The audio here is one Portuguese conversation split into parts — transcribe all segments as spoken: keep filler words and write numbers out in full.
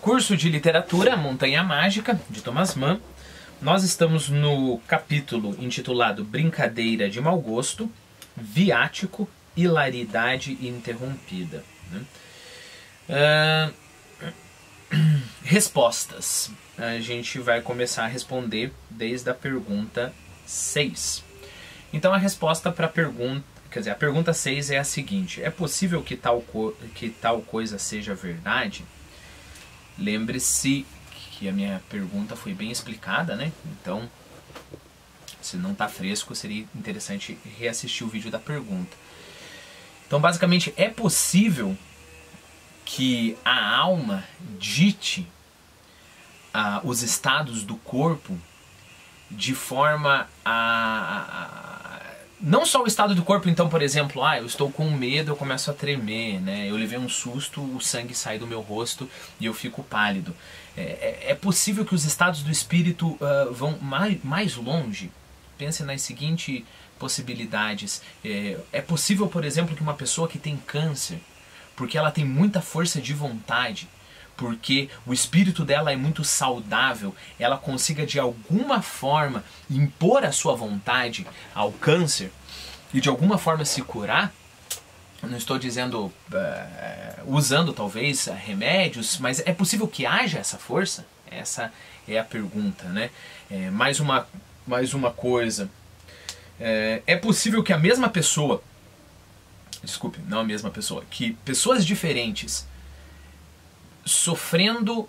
Curso de Literatura, Montanha Mágica, de Thomas Mann. Nós estamos no capítulo intitulado Brincadeira de Mau Gosto, Viático, Hilaridade Interrompida. Uh, respostas. A gente vai começar a responder desde a pergunta seis. Então a resposta para a pergunta, quer dizer, a pergunta seis é a seguinte: é possível que tal, co que tal coisa seja verdade? Lembre-se que a minha pergunta foi bem explicada, né? Então, se não está fresco, seria interessante reassistir o vídeo da pergunta. Então, basicamente, é possível que a alma dite ah, os estados do corpo de forma a... Não só o estado do corpo, então, por exemplo, ah, eu estou com medo, eu começo a tremer, né? Eu levei um susto, o sangue sai do meu rosto e eu fico pálido. É, é possível que os estados do espírito uh, vão mais, mais longe? Pense nas seguintes possibilidades. É, é possível, por exemplo, que uma pessoa que tem câncer, porque ela tem muita força de vontade, porque o espírito dela é muito saudável, ela consiga de alguma forma impor a sua vontade ao câncer e de alguma forma se curar. Não estou dizendo uh, usando talvez remédios, mas é possível que haja essa força? Essa é a pergunta, né? É, mais uma, mais uma coisa. É, é possível que a mesma pessoa, desculpe, não a mesma pessoa, que pessoas diferentes sofrendo,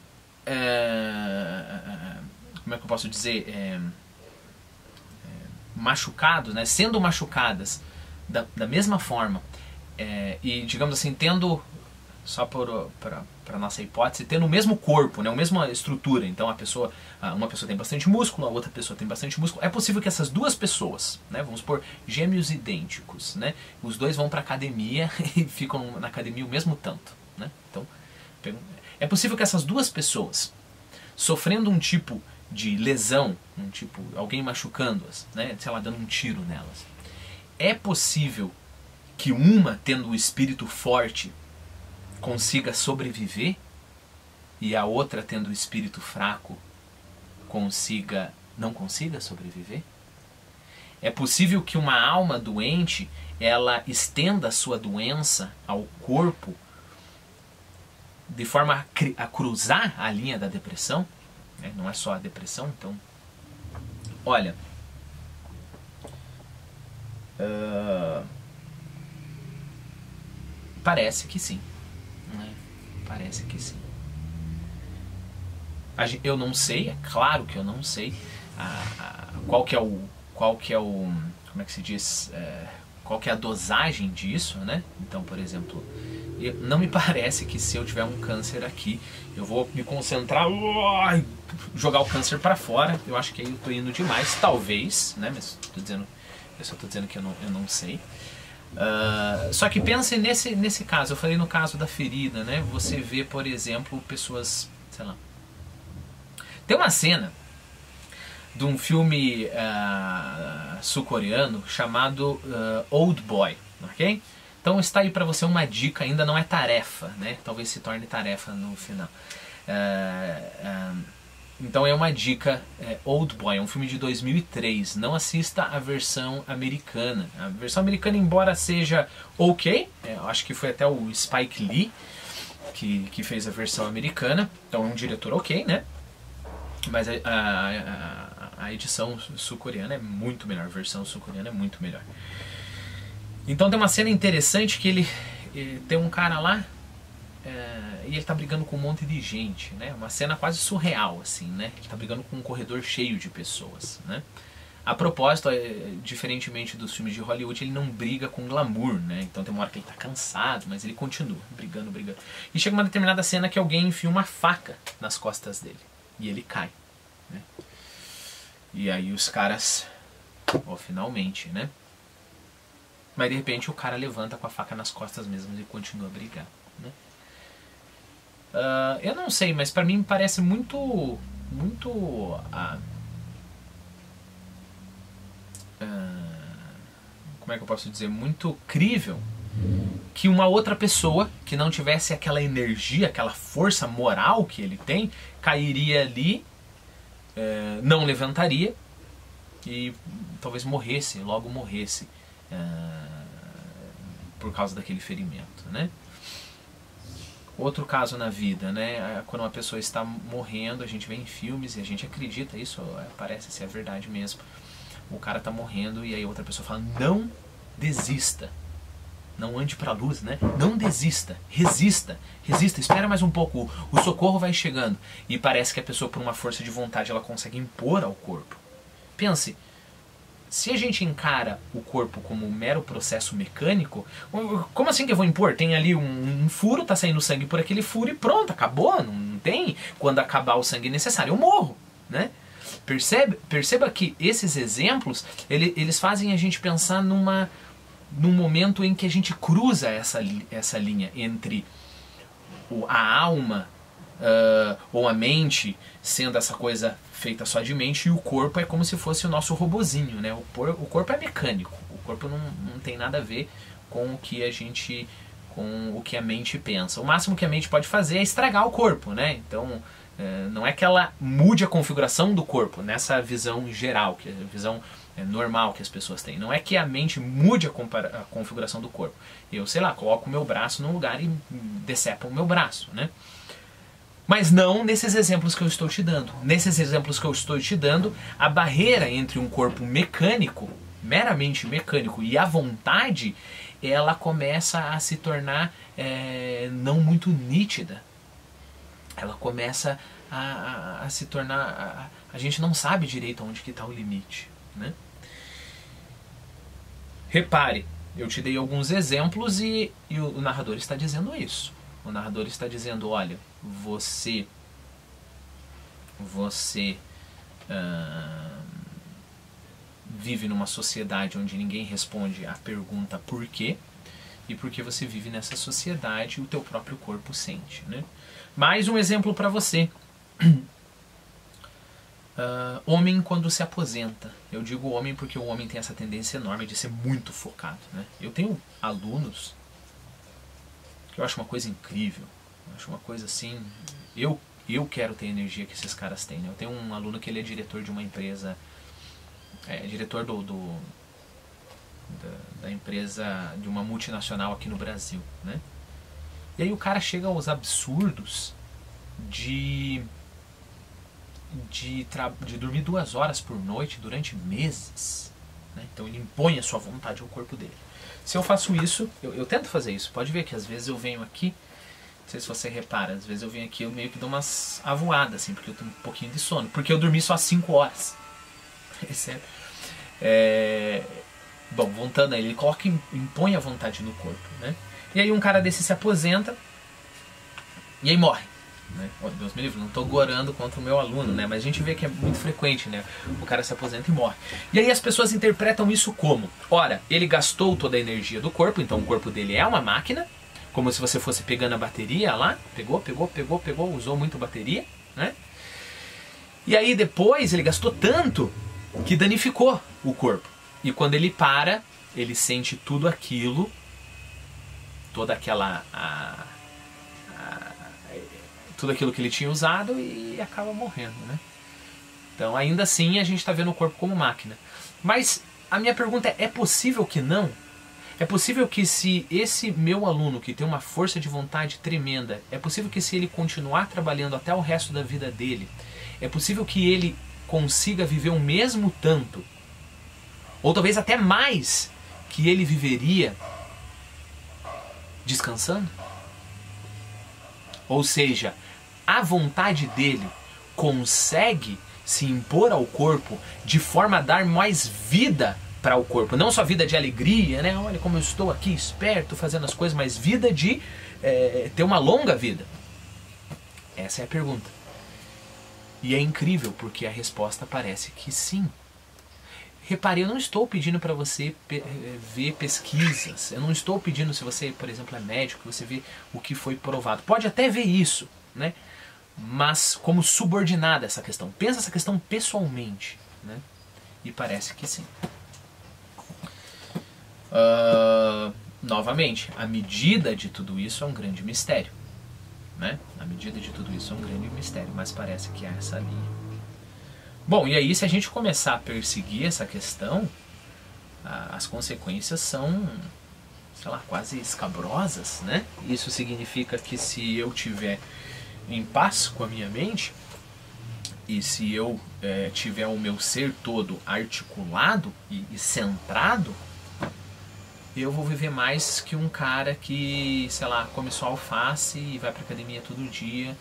é, como é que eu posso dizer, é, é, machucados, né? Sendo machucadas da, da mesma forma, é, e digamos assim, tendo, só para a nossa hipótese, tendo o mesmo corpo, né? A mesma estrutura. Então a pessoa, uma pessoa tem bastante músculo, a outra pessoa tem bastante músculo. É possível que essas duas pessoas, né? Vamos supor, gêmeos idênticos, né? Os dois vão para a academia e ficam na academia o mesmo tanto, né? Então, é possível que essas duas pessoas, sofrendo um tipo de lesão, um tipo, alguém machucando-as, né, sei lá, dando um tiro nelas, é possível que uma, tendo o espírito forte, consiga sobreviver e a outra, tendo o espírito fraco, consiga, não consiga sobreviver? É possível que uma alma doente, ela estenda a sua doença ao corpo de forma a cruzar a linha da depressão, né? Não é só a depressão, então... Olha... Uh, parece que sim. Né? Parece que sim. Eu não sei, é claro que eu não sei a, a, qual que é o... Qual que é o... Como é que se diz? É, qual que é a dosagem disso, né? Então, por exemplo... Não me parece que se eu tiver um câncer aqui, eu vou me concentrar e jogar o câncer para fora. Eu acho que aí eu tô indo demais, talvez, né? Mas tô dizendo, eu só tô dizendo que eu não, eu não sei. Uh, só que pense nesse, nesse caso, eu falei no caso da ferida, né? Você vê, por exemplo, pessoas, sei lá... Tem uma cena de um filme uh, sul-coreano chamado uh, Old Boy, ok? Então está aí para você uma dica, ainda não é tarefa, né? Talvez se torne tarefa no final. Uh, uh, então é uma dica, é Old Boy, é um filme de dois mil e três. Não assista a versão americana. A versão americana, embora seja ok, é, eu acho que foi até o Spike Lee que, que fez a versão americana. Então é um diretor ok, né? Mas a, a, a, a edição sul-coreana é muito melhor, a versão sul-coreana é muito melhor. Então tem uma cena interessante que ele, ele tem um cara lá é, e ele tá brigando com um monte de gente, né? Uma cena quase surreal, assim, né? Ele tá brigando com um corredor cheio de pessoas, né? A propósito, é, diferentemente dos filmes de Hollywood, ele não briga com glamour, né? Então tem uma hora que ele tá cansado, mas ele continua brigando, brigando. E chega uma determinada cena que alguém enfia uma faca nas costas dele e ele cai, né? E aí os caras, ó, finalmente, né? Mas de repente o cara levanta com a faca nas costas mesmo e continua a brigar, né? Uh, eu não sei, mas pra mim parece muito... Muito... Uh, uh, como é que eu posso dizer? Muito crível que uma outra pessoa que não tivesse aquela energia, aquela força moral que ele tem, cairia ali, é, não levantaria e talvez morresse, logo morresse, é, por causa daquele ferimento, né? Outro caso na vida, né? Quando uma pessoa está morrendo, a gente vê em filmes e a gente acredita, isso parece ser a verdade mesmo. O cara está morrendo e aí outra pessoa fala, não desista. Não ande para a luz, né? Não desista, resista, resista, espera mais um pouco, o socorro vai chegando. E parece que a pessoa, por uma força de vontade, ela consegue impor ao corpo. Pense, se a gente encara o corpo como um mero processo mecânico, como assim que eu vou impor? Tem ali um, um furo, tá saindo sangue por aquele furo e pronto, acabou, não tem quando acabar o sangue necessário, eu morro, né? Percebe, perceba que esses exemplos, ele, eles fazem a gente pensar numa... num momento em que a gente cruza essa, essa linha entre o, a alma uh, ou a mente sendo essa coisa feita só de mente, e o corpo é como se fosse o nosso robozinho, né? O, por, o corpo é mecânico, o corpo não, não tem nada a ver com o que a gente, com o que a mente pensa. O máximo que a mente pode fazer é estragar o corpo, né? Então uh, não é que ela mude a configuração do corpo nessa visão geral, que é a visão é normal que as pessoas têm. Não é que a mente mude a, a configuração do corpo. Eu, sei lá, coloco o meu braço num lugar e decepo o meu braço, né? Mas não nesses exemplos que eu estou te dando. Nesses exemplos que eu estou te dando, a barreira entre um corpo mecânico, meramente mecânico, e a vontade, ela começa a se tornar é, não muito nítida. Ela começa a, a, a se tornar... A, a gente não sabe direito onde que está o limite, né? Repare, eu te dei alguns exemplos e, e o, o narrador está dizendo isso. O narrador está dizendo, olha, você, você uh, vive numa sociedade onde ninguém responde a pergunta por quê, e porque você vive nessa sociedade o teu próprio corpo sente, né? Mais um exemplo para você. Uh, homem quando se aposenta. Eu digo homem porque o homem tem essa tendência enorme de ser muito focado, né? Eu tenho alunos que eu acho uma coisa incrível. Eu acho uma coisa assim... Eu, eu quero ter a energia que esses caras têm, né? Eu tenho um aluno que ele é diretor de uma empresa... É, diretor do, do da, da empresa de uma multinacional aqui no Brasil, né? E aí o cara chega aos absurdos de... De, de dormir duas horas por noite durante meses, né? Então ele impõe a sua vontade ao corpo dele. Se eu faço isso, eu, eu tento fazer isso. Pode ver que às vezes eu venho aqui, não sei se você repara, às vezes eu venho aqui eu meio que dou umas avoadas, assim, porque eu tenho um pouquinho de sono. Porque eu dormi só cinco horas. É sério. É... Bom, voltando aí, ele coloca, impõe a vontade no corpo, né? E aí um cara desse se aposenta e aí morre. Né? Oh, Deus me livre, não estou gorando contra o meu aluno, né? Mas a gente vê que é muito frequente, né? O cara se aposenta e morre. E aí as pessoas interpretam isso como: ora, ele gastou toda a energia do corpo, então o corpo dele é uma máquina, como se você fosse pegando a bateria lá, pegou, pegou, pegou, pegou, usou muito bateria, né? E aí depois ele gastou tanto que danificou o corpo. E quando ele para, ele sente tudo aquilo, toda aquela... A, tudo aquilo que ele tinha usado e acaba morrendo, né? Então, ainda assim, a gente está vendo o corpo como máquina. Mas a minha pergunta é, é possível que não? É possível que se esse meu aluno, que tem uma força de vontade tremenda, é possível que se ele continuar trabalhando até o resto da vida dele, é possível que ele consiga viver o mesmo tanto, ou talvez até mais, que ele viveria descansando? Ou seja, a vontade dele consegue se impor ao corpo de forma a dar mais vida para o corpo. Não só vida de alegria, né? Olha como eu estou aqui esperto fazendo as coisas, mas vida de é, ter uma longa vida. Essa é a pergunta. E é incrível porque a resposta parece que sim. Repare, eu não estou pedindo para você pe ver pesquisas. Eu não estou pedindo, se você, por exemplo, é médico, que você vê o que foi provado. Pode até ver isso, né? Mas como subordinada essa questão. Pensa essa questão pessoalmente, né? E parece que sim. Uh, novamente, a medida de tudo isso é um grande mistério, né? A medida de tudo isso é um grande mistério, mas parece que há essa linha. Bom, e aí se a gente começar a perseguir essa questão, as consequências são, sei lá, quase escabrosas, né? Isso significa que se eu tiver em paz com a minha mente, e se eu é, tiver o meu ser todo articulado e, e centrado, eu vou viver mais que um cara que, sei lá, come só alface e vai pra academia todo dia,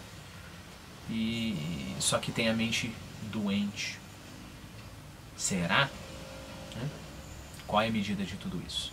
e só que tem a mente doente. Será? Qual é a medida de tudo isso?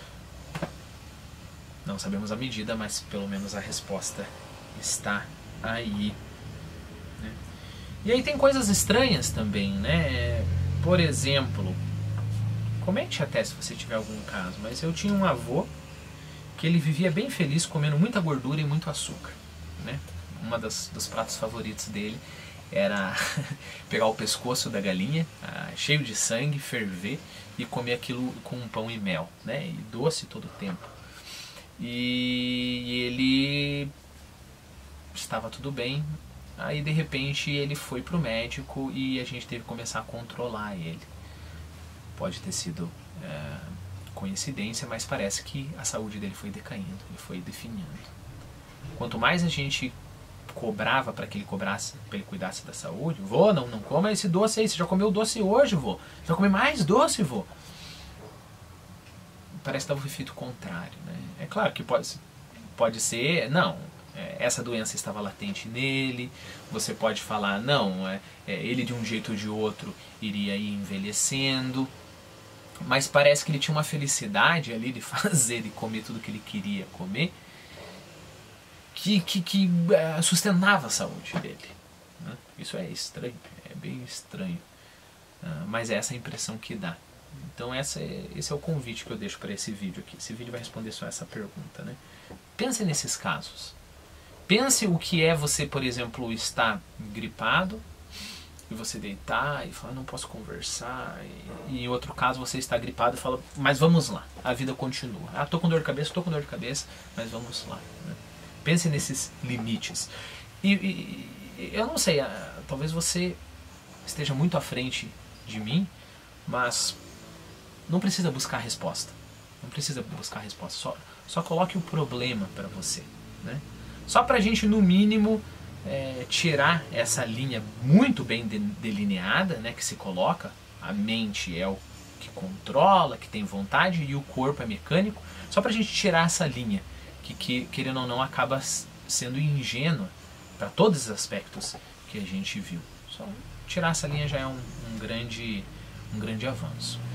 Não sabemos a medida, mas pelo menos a resposta está aí. Né? E aí tem coisas estranhas também, né? Por exemplo, comente até se você tiver algum caso, mas eu tinha um avô que ele vivia bem feliz comendo muita gordura e muito açúcar, né? Uma das, dos pratos favoritos dele era pegar o pescoço da galinha, ah, cheio de sangue, ferver e comer aquilo com pão e mel, né? E doce todo o tempo. E ele estava tudo bem, aí de repente ele foi pro médico e a gente teve que começar a controlar ele. Pode ter sido é, coincidência, mas parece que a saúde dele foi decaindo, ele foi definhando. Quanto mais a gente cobrava para que ele cobrasse, para ele cuidasse da saúde, vô, não, não coma esse doce aí, você já comeu doce hoje, vô, você vai comer mais doce, vô. Parece que estava o efeito contrário, né? É claro que pode, pode ser, não, é, essa doença estava latente nele, você pode falar, não, é, é, ele de um jeito ou de outro iria ir envelhecendo, mas parece que ele tinha uma felicidade ali de fazer, de comer tudo que ele queria comer, que, que, que uh, sustentava a saúde dele. Né? Isso é estranho, é bem estranho, uh, mas é essa a impressão que dá. Então essa é, esse é o convite que eu deixo para esse vídeo aqui. Esse vídeo vai responder só essa pergunta, né? Pense nesses casos. Pense o que é você, por exemplo, estar gripado e você deitar e falar, não posso conversar. E, e em outro caso você está gripado e fala, mas vamos lá, a vida continua. Ah, tô com dor de cabeça, tô com dor de cabeça, mas vamos lá. Né? Pense nesses limites. E, e eu não sei, talvez você esteja muito à frente de mim, mas não precisa buscar resposta. Não precisa buscar resposta. Só, só coloque o problema para você. Né? Só para a gente, no mínimo, é, tirar essa linha muito bem de, delineada, né, que se coloca. A mente é o que controla, que tem vontade, e o corpo é mecânico. Só para a gente tirar essa linha, que, que querendo ou não, acaba sendo ingênua para todos os aspectos que a gente viu. Só tirar essa linha já é um, um, grande, um grande avanço.